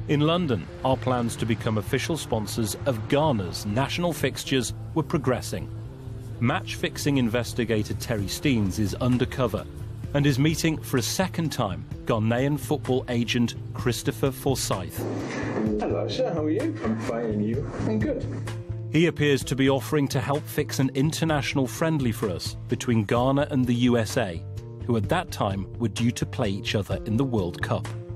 In London, our plans to become official sponsors of Ghana's national fixtures were progressing. Match-fixing investigator Terry Steens is undercover and is meeting for a second time Ghanaian football agent Christopher Forsyth. Hello, sir. How are you? I'm fine, and you? I'm good. He appears to be offering to help fix an international friendly for us between Ghana and the USA, who at that time were due to play each other in the World Cup.